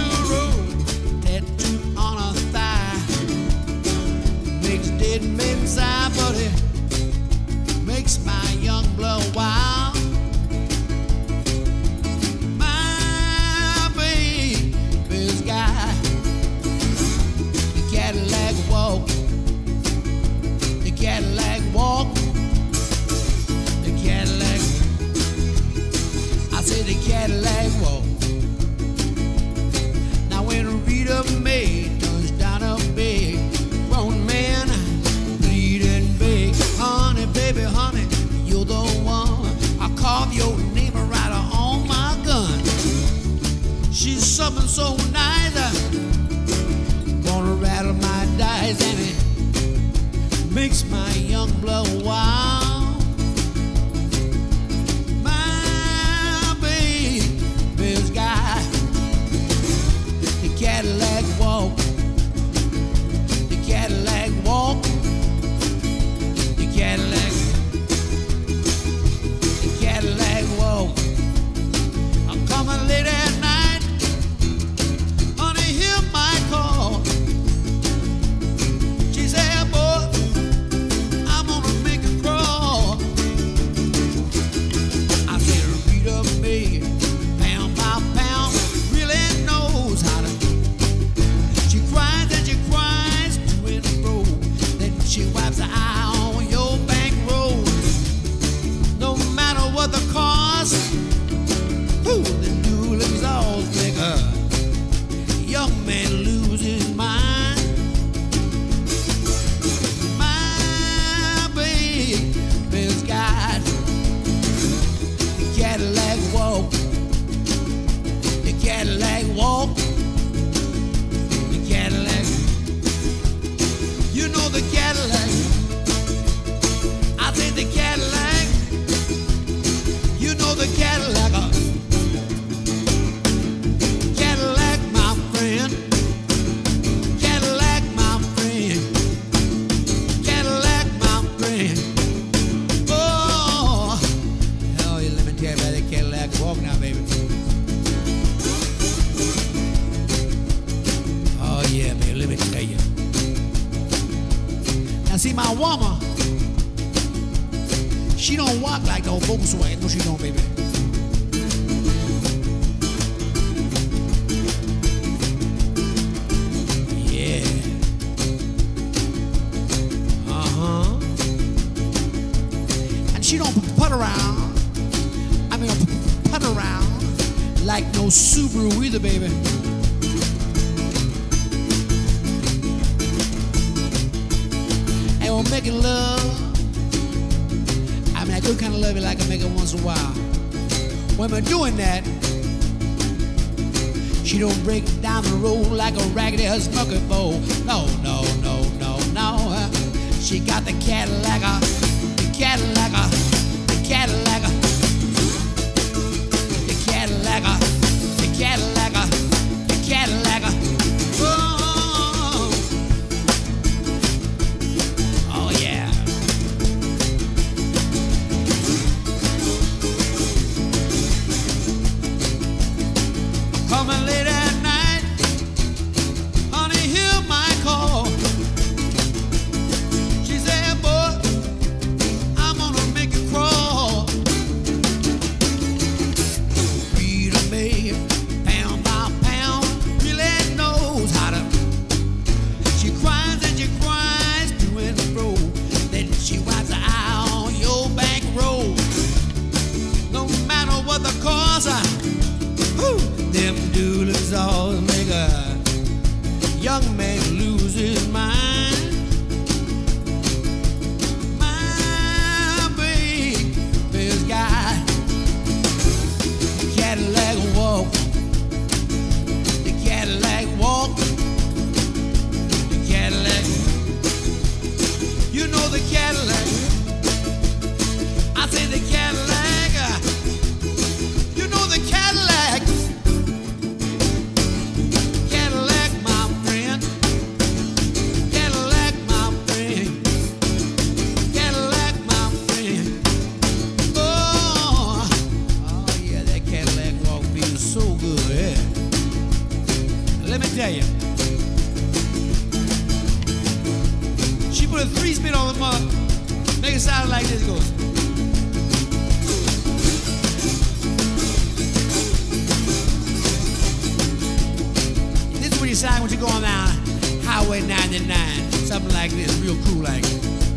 road, tattooed on her thigh. Makes dead men sigh, but it makes my young blood wild. My baby's got the Cadillac walk, the Cadillac walk, the Cadillac. I say the Cadillac walk. Now when Rita Mae turns down a big grown man, bleeding big, honey, baby, honey, you're the one. I carve your name right on my gun. She's something so nice, gonna rattle my dice, and it makes my young blood wild. My baby's got the Cadillac walk, the Cadillac walk, the Cadillac, the Cadillac walk. I'm coming late at night, honey, hear my call. She said, boy, I'm gonna make it crawl. I said, Rita Mae, pound by pound, really knows how to. She cries and she cries to and fro, then she wipes her eye on your bankroll. No matter what the cost, ooh, the dual exhaust make a young man lose his mind. My baby's got the Cadillac walk, the Cadillac walk, the Cadillac. You know the Cadillac. I say the Cadillac. You know the Cadillac. Cadillac, my friend. Cadillac, my friend. Cadillac, my friend. Oh, hell, let me tell you about that Cadillac walk now, baby. Oh yeah, baby, let me tell you. Now see, my woman, she don't walk like no Volkswagen. No, she don't, baby. Yeah. And she don't put around. I mean, put around like no Subaru either, baby. And we're making love. I mean, I do kind of love it like I make it once in a while. When we're doing that, she don't break down the road like a raggedy smoky bowl. No, no, no, no, no. She got the Cadillac, the Cadillac, the Cadillac, the Cadillac, the Cadillac, the Cadillac. Oh, oh yeah. Coming late at night, honey, hear my call. She said, boy, I'm gonna make it crawl. Rita Mae, pound by pound, really knows how to. She cries and she cries to and fro, then she wipes her eye on your bankroll. No matter what the cause, them dual exhausts make a young man lose his mind. My baby's got the Cadillac walk, the Cadillac walk, the Cadillac. You know the Cadillac. I say the Cadillac. You know the Cadillac. Cadillac, my friend. let me tell you. She put a 3-spin on the mother, make it sound like this. It goes. This is what you sound when you go on down Highway 99, something like this, real cool like.